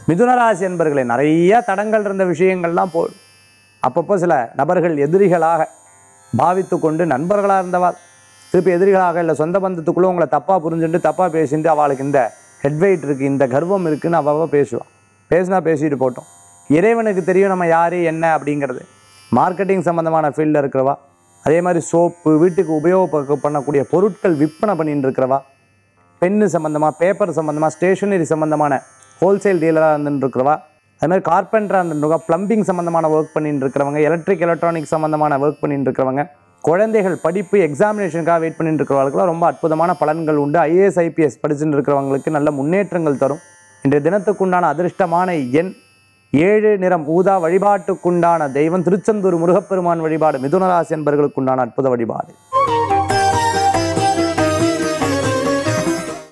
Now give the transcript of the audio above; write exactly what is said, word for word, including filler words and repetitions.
மிதுனராசி என்பர்களே, நிறைய தடங்கள் இருந்த விஷயங்கள்லாம் போ அப்பப்போ சில நபர்கள் எதிரிகளாக பாவித்து கொண்டு நண்பர்களாக இருந்தவாள் திருப்பி எதிரிகளாக இல்லை சொந்த பந்தத்துக்குள்ளே உங்களை தப்பாக புரிஞ்சுட்டு தப்பாக பேசிட்டு அவளுக்கு இந்த ஹெட்வெயிட் இருக்குது, இந்த கர்வம் இருக்குதுன்னு அவ்வளோ பேசுவாள். பேசினா பேசிட்டு போட்டோம். இறைவனுக்கு தெரியும் நம்ம யார் என்ன அப்படிங்கிறது. மார்க்கெட்டிங் சம்மந்தமான ஃபீல்டில் இருக்கிறவா, அதே மாதிரி சோப்பு, வீட்டுக்கு உபயோக பண்ணக்கூடிய பொருட்கள் விற்பனை பண்ணிட்டு இருக்கிறவா, பென்னு சம்மந்தமாக, பேப்பர் சம்மந்தமாக, ஸ்டேஷனரி சம்மந்தமான ஹோல்சேல் டீலராக இருந்துட்டு இருக்கிறவா, அது மாதிரி கார்பெண்டராக இருந்துருக்கா, ப்ளம்பிங் சம்மந்தமான ஒர்க் பண்ணிட்டு இருக்கிறவங்க, எலக்ட்ரிக் எலக்ட்ரானிக் சம்மந்தமான ஒர்க் பண்ணிட்டு இருக்கிறவங்க, குழந்தைகள் படிப்பு எக்ஸாமினேஷனுக்காக வெயிட் பண்ணிட்டு இருக்கிறவங்களுக்குலாம் ரொம்ப அற்புதமான பலன்கள் உண்டு. ஐஏஎஸ் ஐபிஎஸ் படிச்சுட்டு இருக்கிறவங்களுக்கு நல்ல முன்னேற்றங்கள் தரும். இன்றைய தினத்துக்குண்டான அதிர்ஷ்டமான எண் ஏழு, நிறம் ஊதா. வழிபாட்டுக்குண்டான தெய்வம் திருச்செந்தூர் முருகப்பெருமான் வழிபாடு. மிதுனராசி என்பவர்களுக்குண்டான அற்புத வழிபாடு.